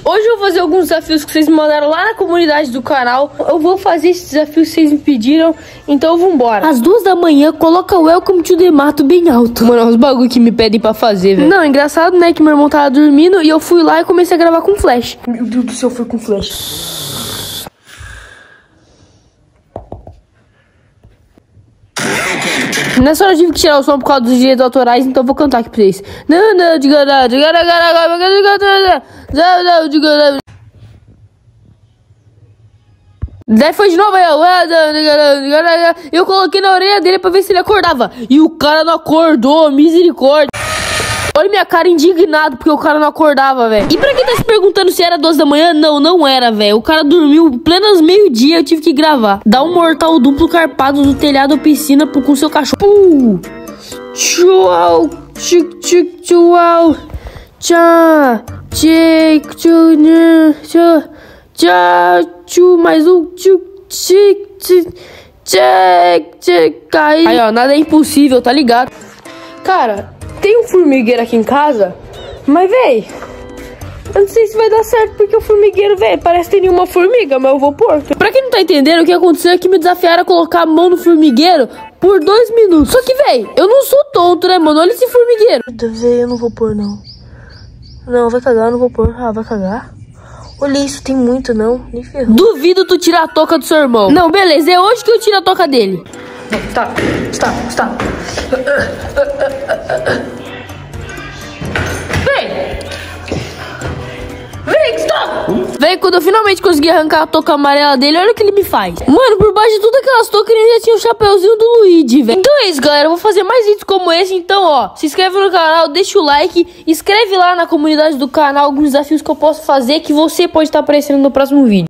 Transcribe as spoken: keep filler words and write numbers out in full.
Hoje eu vou fazer alguns desafios que vocês me mandaram lá na comunidade do canal. Eu vou fazer esses desafios que vocês me pediram, então vambora. Às duas da manhã, coloca o Welcome to the Mato bem alto. Mano, é uns bagulho que me pedem pra fazer, velho. Não, engraçado, né, que meu irmão tava dormindo e eu fui lá e comecei a gravar com flash. Meu Deus do céu, foi com flash. Nessa hora eu tive que tirar o som por causa dos direitos autorais, então eu vou cantar aqui pra vocês. Não, não, diga não, diga não, diga não, não, não, diga não. Daí foi de novo, eu, eu coloquei na orelha dele pra ver se ele acordava. E o cara não acordou, misericórdia. Olha minha cara indignado porque o cara não acordava, velho. E pra quem tá se perguntando se era duas da manhã, não, não era, velho. O cara dormiu plenas meio-dia, eu tive que gravar. Dá um mortal duplo carpado do telhado da piscina com seu cachorro. Puh. Tchau, tchic, tchic, tchau. Tchau, tchic, tchau, tchau, tchau, mais um, tchic, tchic, tchic, tchic, tchic. Aí, ó, nada é impossível, tá ligado? Cara, tem um formigueiro aqui em casa, mas, véi, eu não sei se vai dar certo, porque o formigueiro, véi, parece ter nenhuma formiga, mas eu vou pôr. Pra quem não tá entendendo, o que aconteceu é que me desafiaram a colocar a mão no formigueiro por dois minutos. Só que, véi, eu não sou tonto, né, mano? Olha esse formigueiro. Meu Deus, véi, eu não vou pôr, não. Não, vai cagar, eu não vou pôr. Ah, vai cagar. Olha isso, tem muito, não. Nem ferrou. Duvido tu tirar a toca do seu irmão. Não, beleza, é hoje que eu tiro a toca dele. Não, está, está, está. Vem! Vem, stop! Vem, quando eu finalmente consegui arrancar a touca amarela dele, olha o que ele me faz. Mano, por baixo de tudo aquelas toucas, ele ainda tinha o chapeuzinho do Luigi, velho. Então é isso, galera. Eu vou fazer mais vídeos como esse. Então, ó, se inscreve no canal, deixa o like. Escreve lá na comunidade do canal alguns desafios que eu posso fazer que você pode estar aparecendo no próximo vídeo.